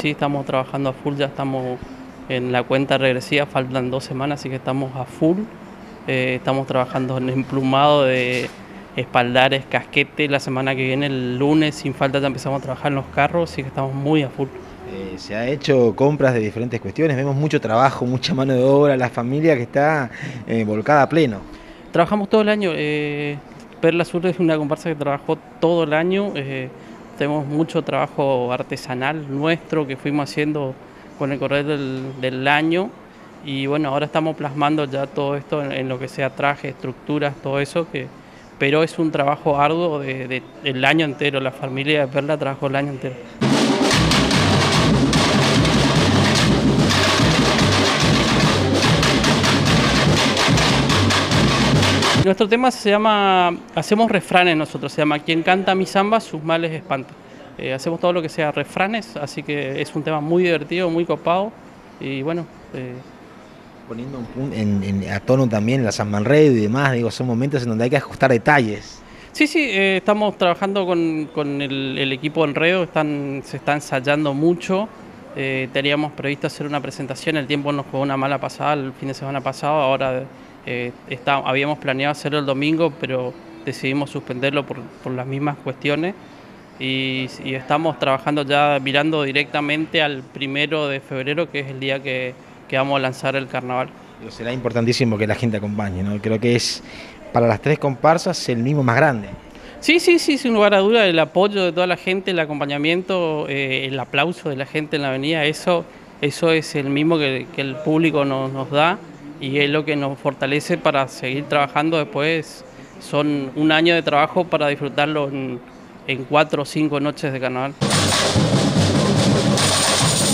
sí, estamos trabajando a full, ya estamos en la cuenta regresiva, faltan 2 semanas, así que estamos a full. Estamos trabajando en emplumado de espaldares, casquete. La semana que viene, el lunes, sin falta, ya empezamos a trabajar en los carros, así que estamos muy a full. Se ha hecho compras de diferentes cuestiones, vemos mucho trabajo, mucha mano de obra, la familia que está volcada a pleno. Trabajamos todo el año. Perla Sur es una comparsa que trabajó todo el año. Tenemos mucho trabajo artesanal nuestro que fuimos haciendo con el correr del año. Y bueno, ahora estamos plasmando ya todo esto en lo que sea traje, estructuras, todo eso. Pero es un trabajo arduo del año entero. La familia de Perla trabajó el año entero. Nuestro tema se llama, hacemos refranes nosotros, se llama Quien canta mi samba, sus males espanta. Hacemos todo lo que sea refranes, así que es un tema muy divertido, muy copado y bueno. Poniendo a tono también la San Manrey y demás, digo, son momentos en donde hay que ajustar detalles. Sí, sí, estamos trabajando con el equipo de Enredo, se está ensayando mucho. Teníamos previsto hacer una presentación, el tiempo nos jugó una mala pasada el fin de semana pasado, ahora habíamos planeado hacerlo el domingo, pero decidimos suspenderlo por las mismas cuestiones y estamos trabajando ya mirando directamente al 1 de febrero, que es el día que vamos a lanzar el carnaval. Digo, será importantísimo que la gente acompañe, ¿no? Creo que es para las tres comparsas el mimo más grande. Sí, sí, sí, sin lugar a duda, el apoyo de toda la gente, el acompañamiento, el aplauso de la gente en la avenida, eso es el mismo que el público nos da y es lo que nos fortalece para seguir trabajando después. Son un año de trabajo para disfrutarlo en 4 o 5 noches de carnaval.